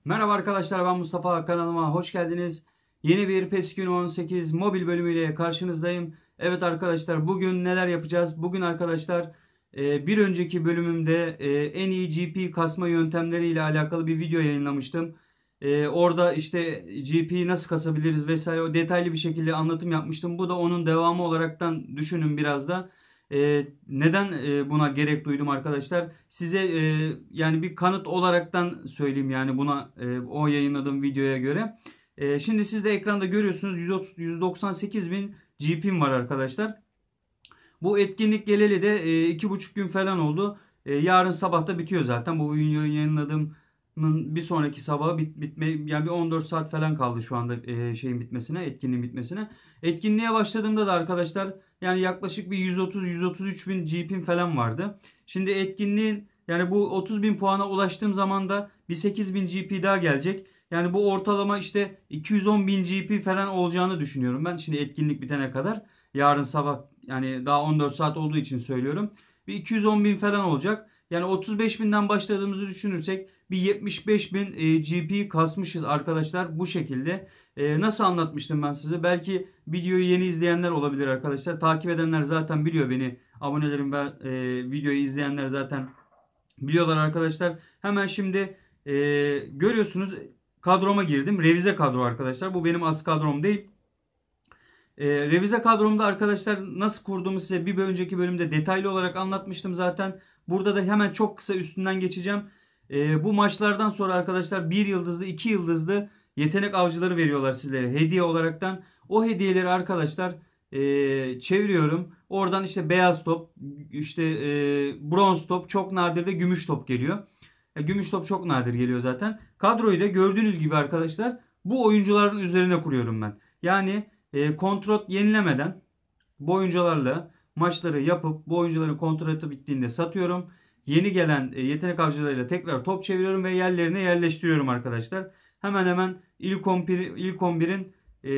Merhaba arkadaşlar, ben Mustafa, kanalıma hoş geldiniz. Yeni bir PES 2018 mobil bölümüyle karşınızdayım. Evet arkadaşlar, bugün neler yapacağız? Bugün arkadaşlar bir önceki bölümümde en iyi GP kasma yöntemleri ile alakalı bir video yayınlamıştım. Orada işte GP'yi nasıl kasabiliriz vesaire o detaylı bir şekilde anlatım yapmıştım. Bu da onun devamı olaraktan düşünün biraz da. Neden buna gerek duydum arkadaşlar? Size yani bir kanıt olaraktan söyleyeyim yani buna o yayınladığım videoya göre. Şimdi siz de ekranda görüyorsunuz 198 bin GP'm var arkadaşlar. Bu etkinlik geleli de 2,5 gün falan oldu. Yarın sabah da bitiyor zaten. Bu videoyu yayınladığımın bir sonraki sabahı bitme yani bir 14 saat falan kaldı şu anda şeyin bitmesine, etkinliğin bitmesine. Etkinliğe başladığımda da arkadaşlar yani yaklaşık bir 130-133 bin GP'm falan vardı. Şimdi etkinliğin yani bu 30 bin puana ulaştığım zaman da bir 8 bin GP daha gelecek. Yani bu ortalama işte 210 bin GP falan olacağını düşünüyorum ben. Şimdi etkinlik bitene kadar. Yarın sabah yani daha 14 saat olduğu için söylüyorum. Bir 210 bin falan olacak. Yani 35 binden başladığımızı düşünürsek bir 75 bin GP kasmışız arkadaşlar bu şekilde. Nasıl anlatmıştım ben size? Belki videoyu yeni izleyenler olabilir arkadaşlar. Takip edenler zaten biliyor beni. Abonelerim ve videoyu izleyenler zaten biliyorlar arkadaşlar. Hemen şimdi görüyorsunuz kadroma girdim. Revize kadro arkadaşlar. Bu benim as kadrom değil. Revize kadromda arkadaşlar nasıl kurduğumu size bir önceki bölümde detaylı olarak anlatmıştım zaten. Burada da hemen çok kısa üstünden geçeceğim. Bu maçlardan sonra arkadaşlar bir yıldızlı 2 yıldızlı yetenek avcıları veriyorlar sizlere hediye olaraktan. O hediyeleri arkadaşlar çeviriyorum. Oradan işte beyaz top, işte bronz top, çok nadir de gümüş top geliyor. Gümüş top çok nadir geliyor zaten. Kadroyu da gördüğünüz gibi arkadaşlar bu oyuncuların üzerine kuruyorum ben. Yani kontrol yenilemeden bu oyuncularla maçları yapıp bu oyuncuların kontratı bittiğinde satıyorum. Yeni gelen yetenek avcılarıyla tekrar top çeviriyorum ve yerlerine yerleştiriyorum arkadaşlar. Hemen hemen ilk 11'in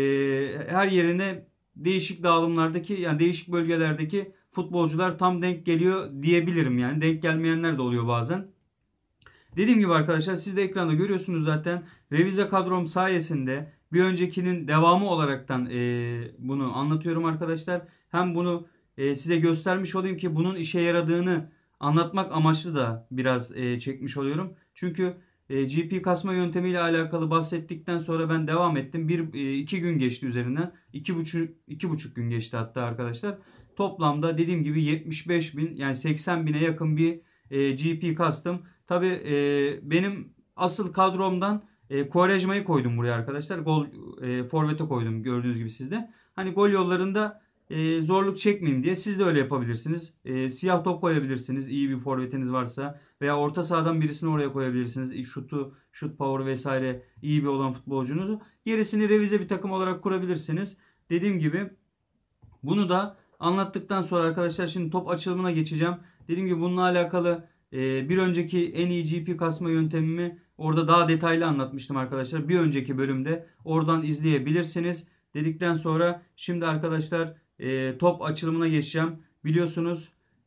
her yerine değişik dağılımlardaki yani değişik bölgelerdeki futbolcular tam denk geliyor diyebilirim yani. Denk gelmeyenler de oluyor bazen. Dediğim gibi arkadaşlar siz de ekranda görüyorsunuz zaten revize kadrom sayesinde bir öncekinin devamı olaraktan bunu anlatıyorum arkadaşlar. Hem bunu size göstermiş olayım ki bunun işe yaradığını anlatmak amaçlı da biraz çekmiş oluyorum. Çünkü GP kasma yöntemiyle alakalı bahsettikten sonra ben devam ettim. İki gün geçti üzerinden. İki buçuk gün geçti hatta arkadaşlar. Toplamda dediğim gibi 75 bin yani 80 bine yakın bir GP kastım. Tabi benim asıl kadromdan Quaresma'yı koydum buraya arkadaşlar. Gol forvete koydum gördüğünüz gibi sizde. Hani gol yollarında zorluk çekmeyeyim diye siz de öyle yapabilirsiniz. Siyah top koyabilirsiniz iyi bir forvetiniz varsa veya orta sahadan birisini oraya koyabilirsiniz. Şut power vesaire iyi bir olan futbolcunuzu. Gerisini revize bir takım olarak kurabilirsiniz. Dediğim gibi bunu da anlattıktan sonra arkadaşlar şimdi top açılımına geçeceğim. Dediğim gibi bununla alakalı bir önceki en iyi GP kasma yöntemimi orada daha detaylı anlatmıştım arkadaşlar. Bir önceki bölümde oradan izleyebilirsiniz. Dedikten sonra şimdi arkadaşlar top açılımına geçeceğim. Biliyorsunuz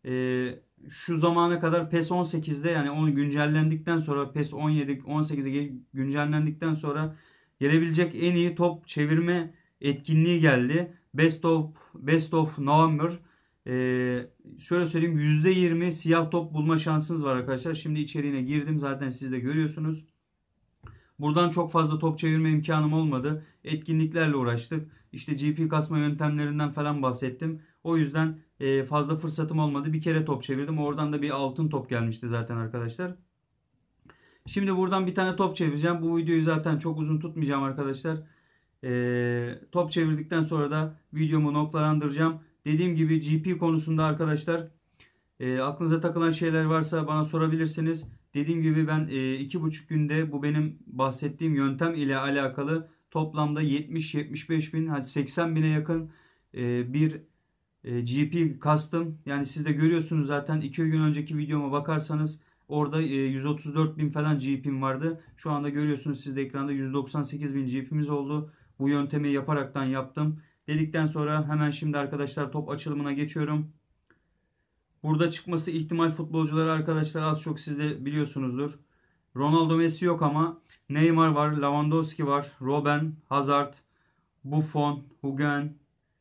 şu zamana kadar PES 18'de yani onu güncellendikten sonra PES 17 18'e güncellendikten sonra gelebilecek en iyi top çevirme etkinliği geldi. Best of November. Şöyle söyleyeyim %20 siyah top bulma şansınız var arkadaşlar. Şimdi içeriğine girdim zaten siz de görüyorsunuz. Buradan çok fazla top çevirme imkanım olmadı. Etkinliklerle uğraştık. İşte GP kasma yöntemlerinden falan bahsettim. O yüzden fazla fırsatım olmadı. Bir kere top çevirdim. Oradan da bir altın top gelmişti zaten arkadaşlar. Şimdi buradan bir tane top çevireceğim. Bu videoyu zaten çok uzun tutmayacağım arkadaşlar. Top çevirdikten sonra da videomu noktalandıracağım. Dediğim gibi GP konusunda arkadaşlar aklınıza takılan şeyler varsa bana sorabilirsiniz. Dediğim gibi ben 2,5 günde bu benim bahsettiğim yöntem ile alakalı toplamda 70-75 bin hadi 80 bine yakın bir GP kastım. Yani siz de görüyorsunuz zaten 2 gün önceki videoma bakarsanız orada 134 bin falan GP'm vardı. Şu anda görüyorsunuz siz de ekranda 198 bin GP'miz oldu. Bu yöntemi yaparaktan yaptım. Dedikten sonra hemen şimdi arkadaşlar top açılımına geçiyorum. Burada çıkması ihtimal futbolcuları arkadaşlar az çok siz de biliyorsunuzdur. Ronaldo, Messi yok ama Neymar var, Lewandowski var, Robben, Hazard, Buffon, Higuain,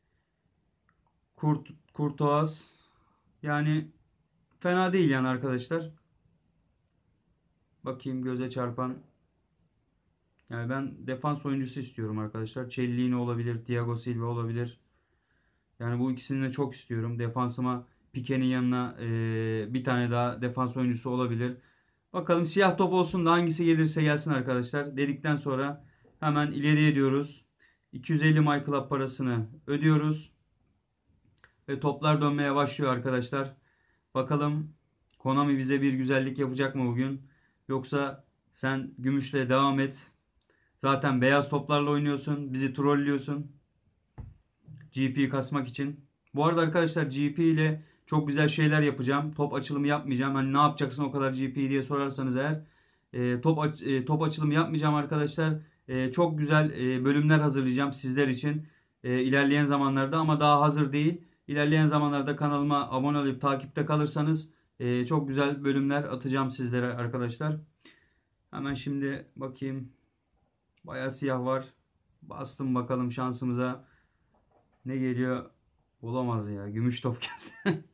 Courtois. Yani fena değil yani arkadaşlar. Bakayım göze çarpan. Yani ben defans oyuncusu istiyorum arkadaşlar. Cellini olabilir, Thiago Silva olabilir. Yani bu ikisini de çok istiyorum. Defansıma Pique'nin yanına bir tane daha defans oyuncusu olabilir. Bakalım siyah top olsun da hangisi gelirse gelsin arkadaşlar. Dedikten sonra hemen ileriye diyoruz. 250 My Club parasını ödüyoruz. Ve toplar dönmeye başlıyor arkadaşlar. Bakalım Konami bize bir güzellik yapacak mı bugün? Yoksa sen gümüşle devam et. Zaten beyaz toplarla oynuyorsun. Bizi trollüyorsun. GP kasmak için. Bu arada arkadaşlar GP ile çok güzel şeyler yapacağım. Top açılımı yapmayacağım. Hani ne yapacaksın o kadar GP diye sorarsanız eğer. Top açılımı yapmayacağım arkadaşlar. Çok güzel bölümler hazırlayacağım sizler için. İlerleyen zamanlarda ama daha hazır değil. İlerleyen zamanlarda kanalıma abone olup takipte kalırsanız çok güzel bölümler atacağım sizlere arkadaşlar. Hemen şimdi bakayım. Bayağı siyah var. Bastım bakalım şansımıza. Ne geliyor? Olamaz ya. Gümüş top geldi.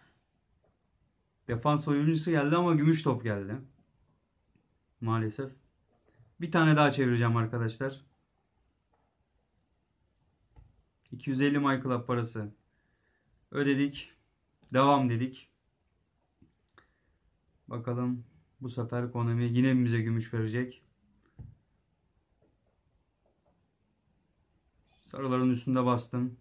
Defans oyuncusu geldi ama gümüş top geldi. Maalesef. Bir tane daha çevireceğim arkadaşlar. 250 My Club parası ödedik. Devam dedik. Bakalım bu sefer Konami yine bize gümüş verecek. Sarıların üstünde bastım.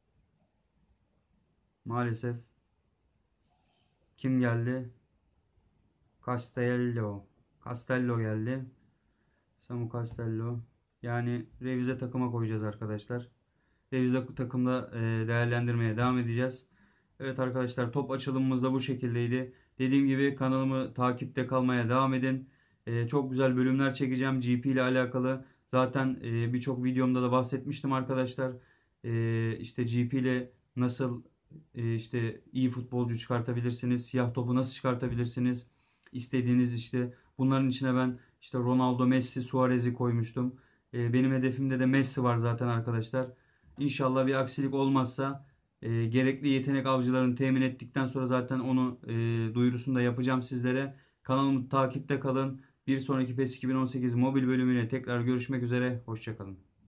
Maalesef. Kim geldi? Castello. Castello geldi. Samu Castello. Yani revize takıma koyacağız arkadaşlar. Revize takımda değerlendirmeye devam edeceğiz. Evet arkadaşlar top açılımımız da bu şekildeydi. Dediğim gibi kanalımı takipte kalmaya devam edin. Çok güzel bölümler çekeceğim GP ile alakalı. Zaten birçok videomda da bahsetmiştim arkadaşlar. İşte GP ile nasıl işte iyi futbolcu çıkartabilirsiniz. Siyah topu nasıl çıkartabilirsiniz. İstediğiniz işte bunların içine ben işte Ronaldo, Messi, Suarez'i koymuştum. Benim hedefimde de Messi var zaten arkadaşlar. İnşallah bir aksilik olmazsa gerekli yetenek avcılarını temin ettikten sonra zaten onu duyurusunu da yapacağım sizlere. Kanalımı takipte kalın. Bir sonraki PES 2018 mobil bölümüne tekrar görüşmek üzere. Hoşça kalın.